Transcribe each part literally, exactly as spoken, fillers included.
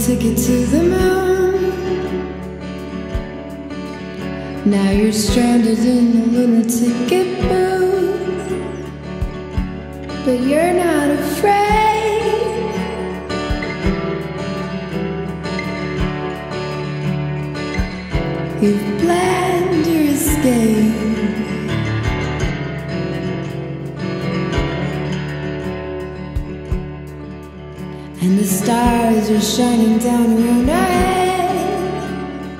ticket to the moon. Now you're stranded in a lunatic booth, but you're not afraid. You've planned your escape. And the stars are shining down around our head,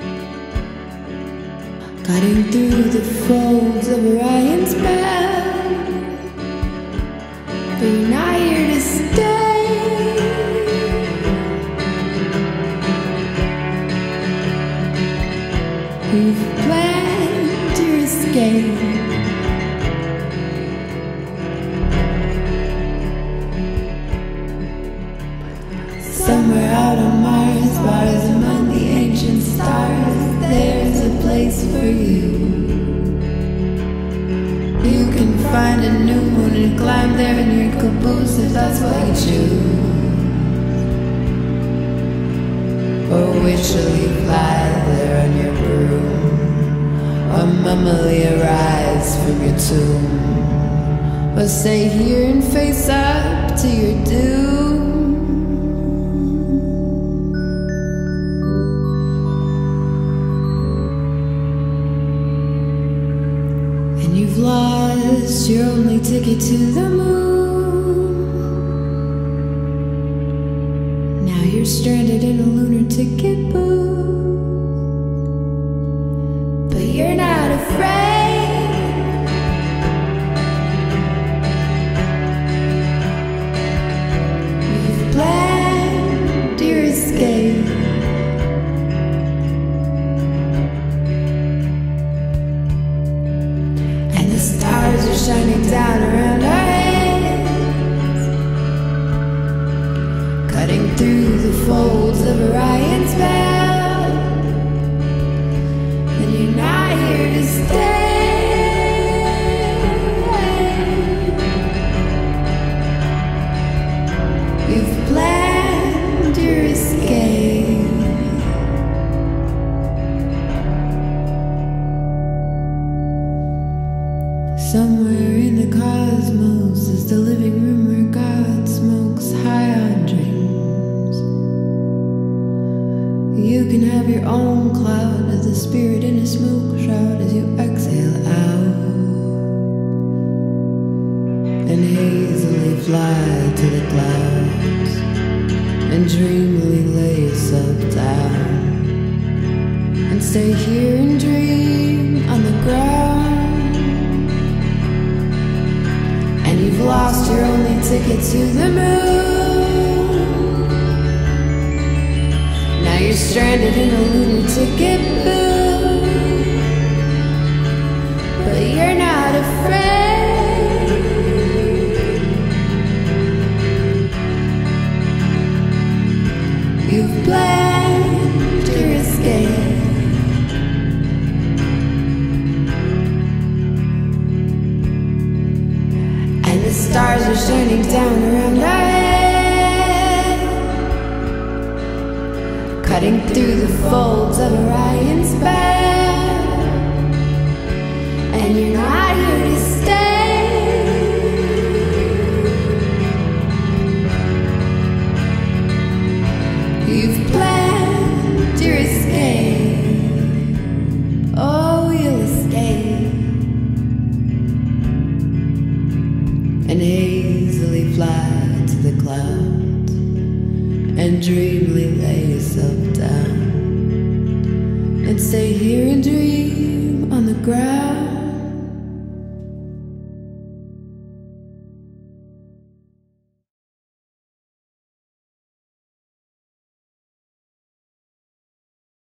cutting through the folds of Orion's belt. But you're not here to stay. You've planned your escape. Somewhere out on Mars, bars among the ancient stars, there's a place for you. You can find a new moon and climb there in your caboose if that's what you choose. Or wishfully fly there on your broom, or mummily arise from your tomb, or stay here and face up to your doom. You've lost your only ticket to the moon. Now you're stranded in a lunar ticket booth, but you're not afraid. You've planned your escape. The stars are shining down around our heads, cutting through the folds of Orion's belt. And you're not here to stay. You've planned your escape. Somewhere in the cosmos is the living room where God smokes high on dreams. You can have your own cloud as the spirit in a smoke shroud as you exhale out and hazily fly to the clouds and dreamily lay yourself down and stay here and dream on the ground. And you've lost your only ticket to the moon. Now you're stranded in a lunar ticket booth, but you're not afraid. You've planned your escape. The stars are shining down around our head, cutting through the folds of Orion's belt. And you're not here to stay. You've planned your escape. Oh, you'll escape. And hazily fly to the clouds and dreamily lay yourself down and stay here and dream on the ground.